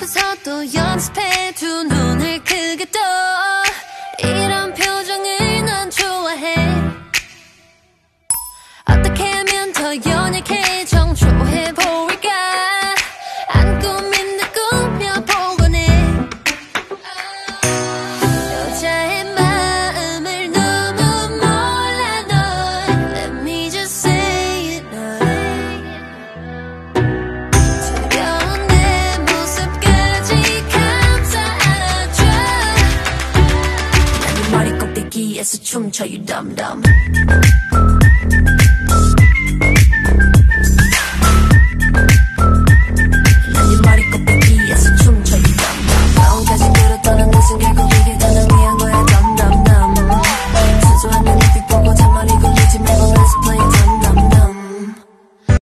옆에서 또 연습해 두 눈을 크게 떠 이런 표정을 난 좋아해 어떻게 하면 더 연약해 정초해 보일까 안 꾸민 듯 꾸며보곤 해 여자의 마음을 너무 몰라 널 Let me just say it 두려운 내 모습까지 감싸 안아줘 난 네 머리 꼭대기에서 춤춰 you dumb dumb